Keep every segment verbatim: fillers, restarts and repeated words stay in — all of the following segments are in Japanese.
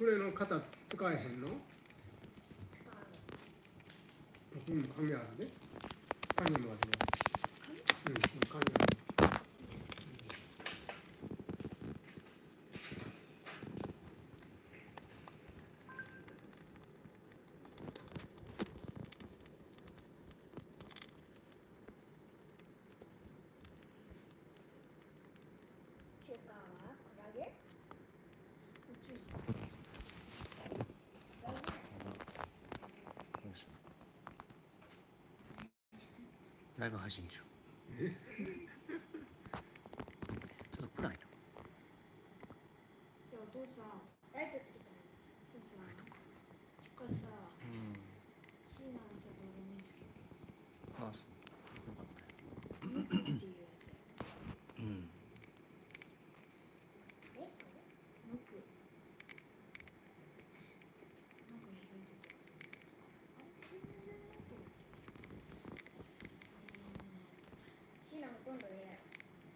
れの型使えへんの？ 使うん、紙あるね。紙もあるね。 う。 うん、紙ある。 中華はクラゲ？宇宙人。 ライブ配信中。ちょっと暗いな。 じゃあお父さん、ライトつけたらお父さん、ちかさ、 うん。 シーナのさ、動画見つけて。 ああ、そう。よかったよ。 ノックっていうやつ。 うん。 ノック？ノック。なんか開いてた。あれ、シーナの音だっけ？シーナほとんど絵やろ。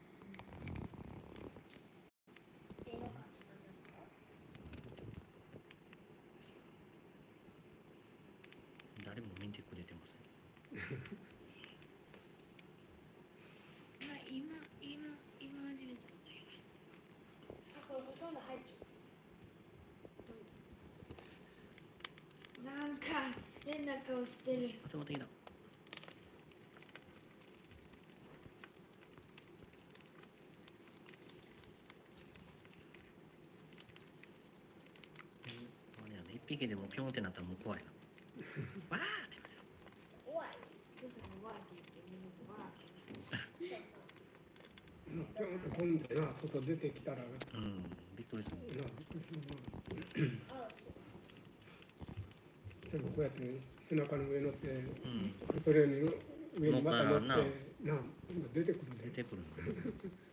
絵の描き方とか？ 誰も見てくれてません。 まあ、今、今、今始めたんだよ。あ、これほとんど入ってる。なんか変な顔してる。 集まってきた。あれやね、一匹でもピョンってなったらもう怖いな。わーって言われそう。 怖い。お父さんがわーって言ってみんなでわーってなる。 ぴょんと飛んでな、外出てきたらな、 うん、びっくりする。 びっくりするな。 あ、 でもこうやって背中の上乗って、 うん。 それに上にまた乗って乗ったらなな、出てくるんだよ。 出てくるの。